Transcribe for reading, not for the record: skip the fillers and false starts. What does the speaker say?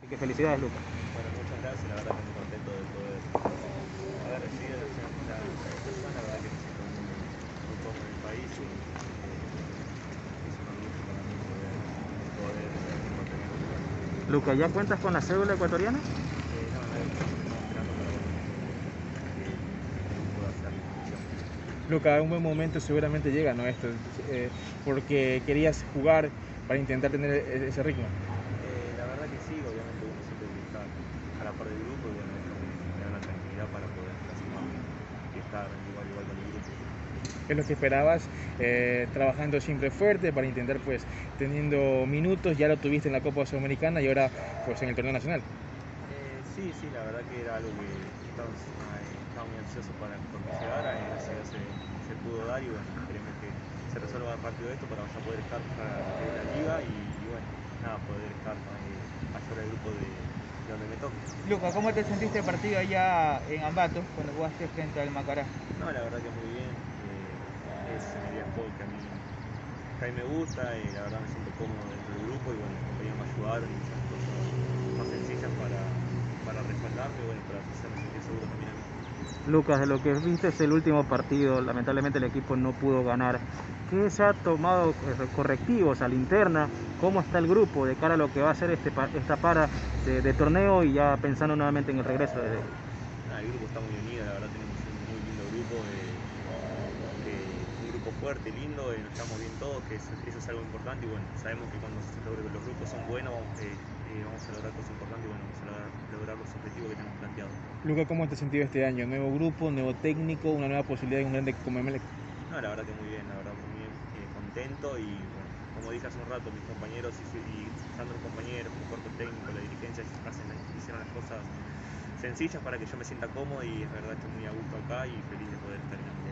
Y que felicidades, Lucas. Bueno, muchas gracias, la verdad que muy contento de poder haber recibido la invitación, la verdad que me siento muy cómodo en el país y es un orgullo para mí poder tener un lugar. Lucas, ¿ya cuentas con la cédula ecuatoriana? No, estamos esperando para que pueda hacer la inscripción. Luca, un buen momento seguramente llega, ¿no? Porque querías jugar para intentar tener ese ritmo. La verdad que sí, obviamente uno siempre tiene que estar a la par del grupo y bueno, esto me da la tranquilidad para poder clasificarme y estar igual con el grupo. Es lo que esperabas, trabajando siempre fuerte para intentar, pues, teniendo minutos, ya lo tuviste en la Copa Sudamericana y ahora, pues, en el torneo nacional. Sí, la verdad que era algo que estaba muy ansioso porque llegara, gracias a Dios se pudo dar y bueno, esperemos que se resuelva rápido esto para ya poder estar para lo que es la liga y bueno, nada, poder estar ayudar al grupo de donde me toque. Luca, ¿cómo te sentiste el partido allá en Ambato cuando jugaste frente al Macará? No, la verdad que muy bien, es una idea de juego que a mí me gusta, la verdad me siento cómodo dentro del grupo y bueno, mis compañeros me ayudaron y hicieron cosas más sencillas para respaldarme y bueno, para hacerme sentir seguro también a mí. Lucas, de lo que viste es el último partido, lamentablemente el equipo no pudo ganar. ¿Qué se ha tomado correctivos a la interna? ¿Cómo está el grupo de cara a lo que va a ser esta para de torneo y ya pensando nuevamente en el regreso? El grupo está muy unido, la verdad tenemos un muy lindo grupo, un grupo fuerte, lindo, nos llevamos bien todos, que eso es algo importante y bueno, sabemos que cuando los grupos son buenos vamos a lograr cosas importantes y bueno, vamos a lograr los objetivos que tenemos planteados. Luca, ¿cómo te has sentido este año? ¿Nuevo grupo, nuevo técnico, una nueva posibilidad de un grande como Emelec? No, la verdad que muy bien, la verdad muy bien, contento y bueno, como dije hace un rato, mis compañeros y Sandro, compañeros, mi cuerpo técnico, la dirigencia hicieron las cosas sencillas para que yo me sienta cómodo y es verdad estoy muy a gusto acá y feliz de poder estar en